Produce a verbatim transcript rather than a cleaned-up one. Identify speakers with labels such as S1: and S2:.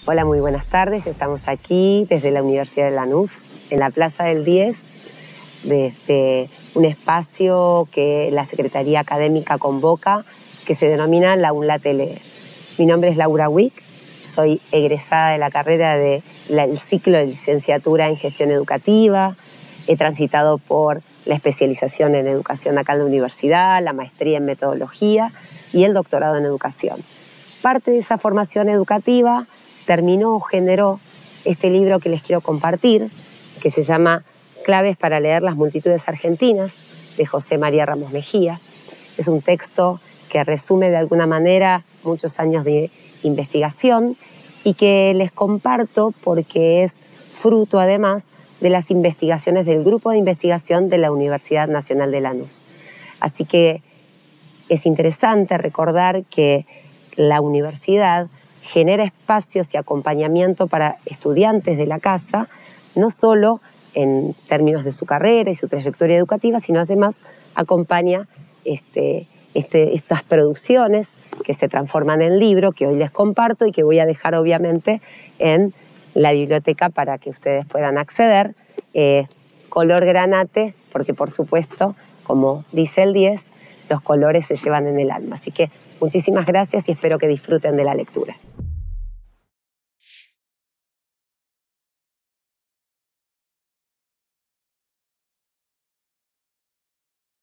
S1: Hola, muy buenas tardes. Estamos aquí desde la Universidad de Lanús, en la Plaza del diez, desde un espacio que la Secretaría Académica convoca, que se denomina la UNLATE Lee. Mi nombre es Laura Wick, soy egresada de la carrera del ciclo de licenciatura en Gestión Educativa. He transitado por la especialización en Educación acá en la universidad, la maestría en Metodología y el doctorado en Educación. Parte de esa formación educativa terminó o generó este libro que les quiero compartir, que se llama Claves para leer las multitudes argentinas, de José María Ramos Mejía. Es un texto que resume de alguna manera muchos años de investigación y que les comparto porque es fruto además de las investigaciones del grupo de investigación de la Universidad Nacional de Lanús. Así que es interesante recordar que la universidad genera espacios y acompañamiento para estudiantes de la casa, no solo en términos de su carrera y su trayectoria educativa, sino además acompaña este, este, estas producciones que se transforman en libro, que hoy les comparto y que voy a dejar obviamente en la biblioteca para que ustedes puedan acceder. Eh, color granate, porque por supuesto, como dice el diez, los colores se llevan en el alma. Así que muchísimas gracias y espero que disfruten de la lectura.